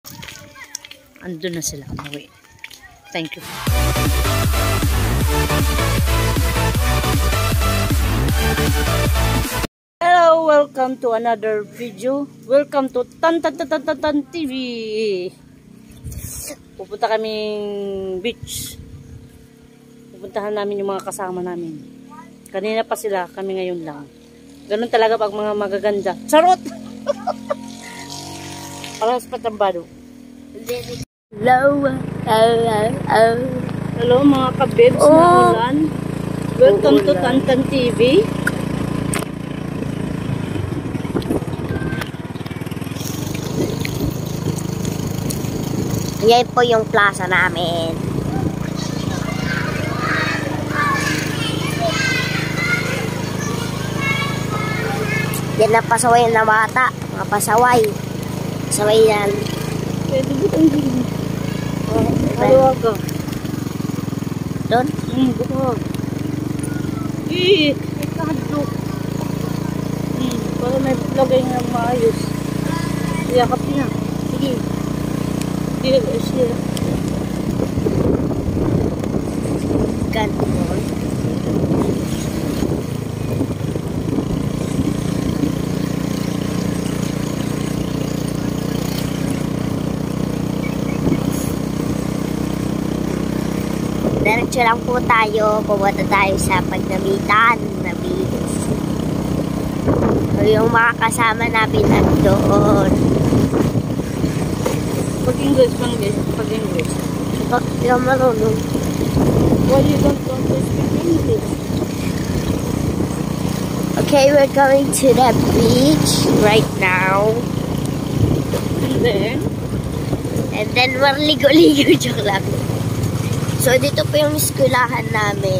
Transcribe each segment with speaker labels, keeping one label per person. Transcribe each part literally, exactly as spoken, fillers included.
Speaker 1: Andun na sila. Umuwi. Thank you. Hello, welcome to another video. Welcome to Tan Tan Tan Tan Tan, Tan T V. Pupunta kaming beach. Pupuntahan namin yung mga kasama namin. Kanina pa sila, kami ngayon lang. Ganun talaga pag mga magaganda. Charot! Parang sa patambado. Hello, hello, hello. Hello mga kabibs oh. na ulan. Welcome to Tan Tan T V.
Speaker 2: Yan po yung plaza namin. Yan ang pasaway na bata. Mga pasaway. Pasaway yan.
Speaker 1: Pwede ba itong gilid? Halawa ka.
Speaker 2: Doon?
Speaker 1: Hmm, buka. Eh, may kahadlo. Hmm, para may lagay nga maayos. Iyakap niya. Sige. Sige, sige.
Speaker 2: Ganun. Diretso lang po tayo. Pumunta tayo sa Pagnamitan na beach. So, yung mga kasama namin nandoon.
Speaker 1: Pag-English bang guys? Pag-English.
Speaker 2: Pag di ka marunong.
Speaker 1: Why you don't want to speak English?
Speaker 2: Okay, we're going to the beach right now.
Speaker 1: And then?
Speaker 2: And then, marligo-ligo. Joke lang. So, dito po yung eskulahan namin.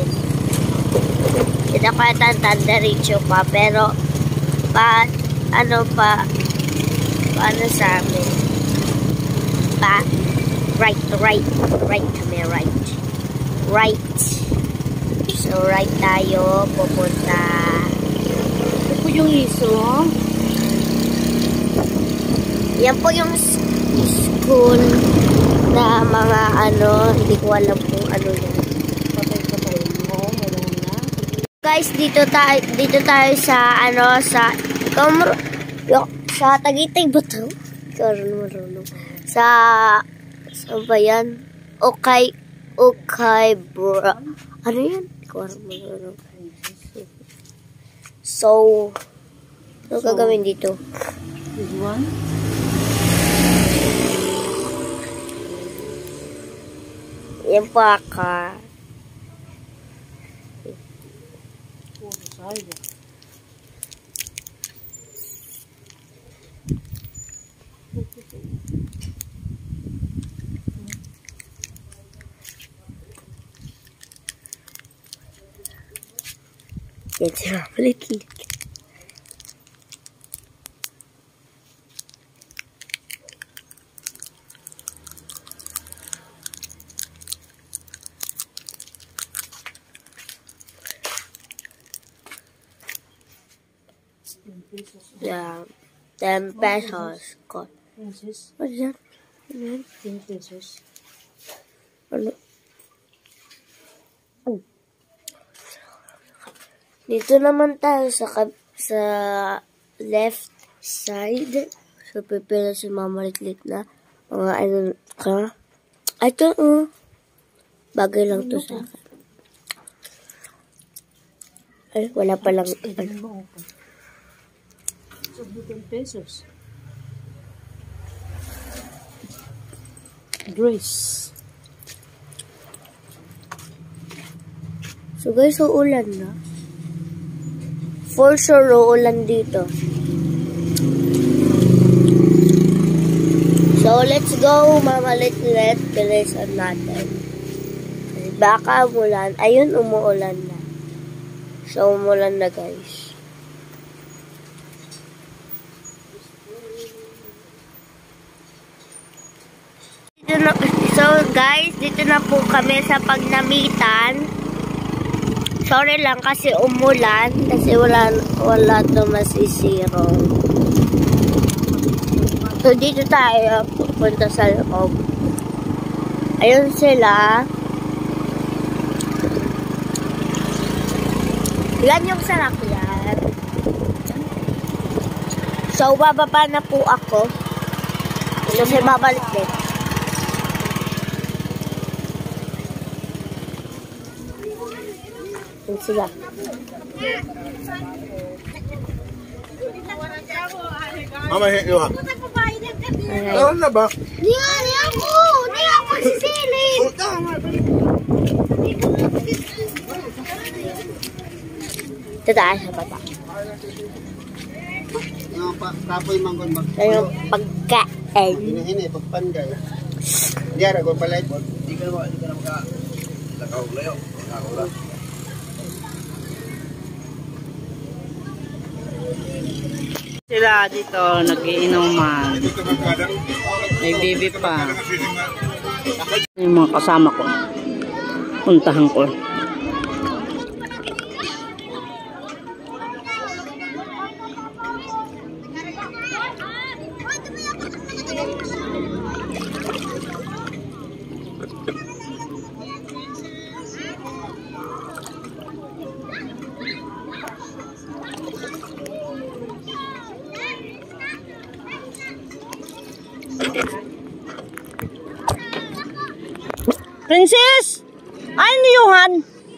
Speaker 2: Kinakatan diretso pa. Pero, pa, ano pa, paano sa amin? Pa, right, right, right kami, right. Right. So, right tayo, pupunta.
Speaker 1: Ito po yung iso.
Speaker 2: Yan po yung school na mga ano, hindi ko alam kung ano yan.
Speaker 1: Patay-patay mo, wala na.
Speaker 2: Guys, dito tayo, dito tayo sa ano, sa kamro, sa Tagaytay ba ito? Marunong. Sa, saan ba yan? Okay, okay, bro. Ano yan? Marunong. So, ano gagawin dito?
Speaker 1: This one?
Speaker 2: Yan po ka.
Speaker 1: Oh, sayang.
Speaker 2: Yan siya. Malit-lit. Yeah, ten pesos. God. What is that?
Speaker 1: ten pesos.
Speaker 2: Ano? Oh. Dito naman tayo sa sa left side. So, pipila si Mama Litlit na mga ano ka. Ito, oh. Bagay lang to sa akin. Ay, wala palang. Ano.
Speaker 1: ten pesos. Grace.
Speaker 2: So guys, uulan na. For sure, uulan dito. So let's go, Mama Litlit. Bilisan natin. Baka umulan. Ayun, umuulan na. So umulan na guys. So guys, dito na po kami sa Pagnamitan. Sorry lang kasi umulan. Kasi wala, wala to masisiro. So dito tayo. papunta sa loob. Ayun sila. Yan yung sasakyan. So, bababa na po ako. Kasi babalik din. Yan sila.
Speaker 3: Mama, hit you ha.
Speaker 2: Alright.
Speaker 3: Saan na ba?
Speaker 2: Di nga, di ako! Di ako sisili! Ito tayo sa baba.
Speaker 3: Yung pa, kapoy manggon mag...
Speaker 2: Ito yung pagkain.
Speaker 3: Hini-hini, pagpanday. Diara, kung palay po. Di ka naman, di ka naman ka... Lakaw, layo. Lakaw lang.
Speaker 1: Sila dito, nagiinuman. May baby pa. Yung mga kasama ko. Puntahan ko. Princess! Ay, ni Johan!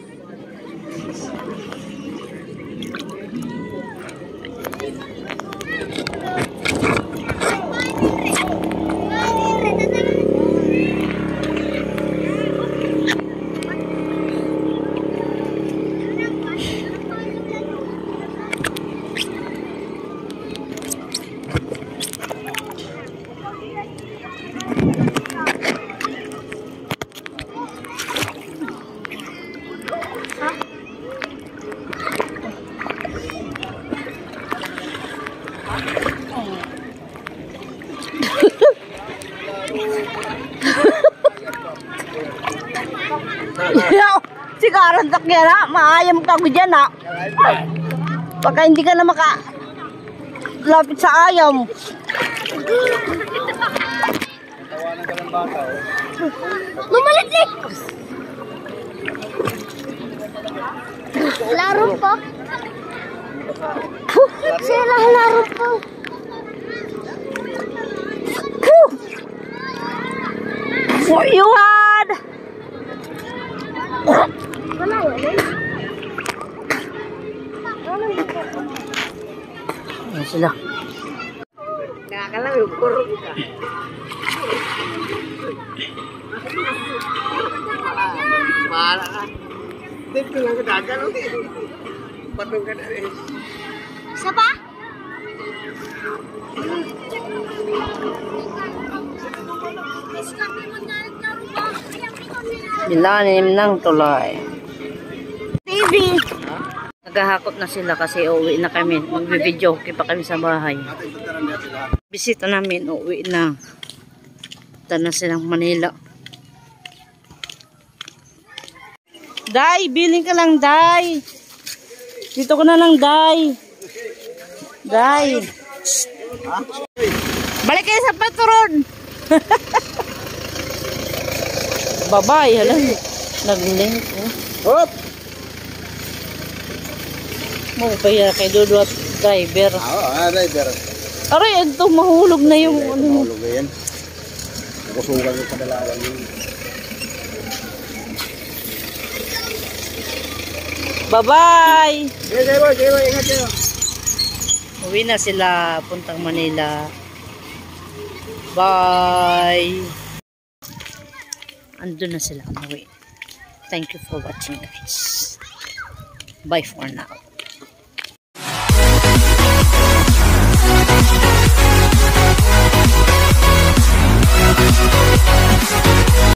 Speaker 1: Sigaran takya na, maayam ka ko dyan ha. Baka hindi ka na maka lapit sa ayam.
Speaker 2: Lumalitlik! Laro po. Sila laro po.
Speaker 1: For you, Han!
Speaker 2: Wala yan.
Speaker 1: Ayan sila.
Speaker 2: Nakakalang yung kurog ka.
Speaker 3: Mahala ka. Dito lang ka dagan. Patong ka na rin.
Speaker 2: Isa pa?
Speaker 1: Nilanim ng tulay. T V! Naghahakot na sila kasi uuwi na kami. Magbibidyo pa kami sa bahay. Bisita namin, uuwi na. Punta na silang Manila. Day, biling ka lang, Day. Dito ko na lang, Day. Day. Balik kayo sa patron. Babay, halang. Nag-link. Oh.
Speaker 3: Hop!
Speaker 1: Mo kaya kay Dodo at driver.
Speaker 3: Oo, ah, driver.
Speaker 1: Aray, ito mahulog na yung ano.
Speaker 3: Mahulog na yan. Nakusugan yung kadalawan yun.
Speaker 1: Bye-bye!
Speaker 3: Sige, sige, boy, sige, boy, ingat kayo.
Speaker 1: Uwi na sila, puntang Manila. Bye! Andun na sila umuwi. Thank you for watching, guys. Bye for now.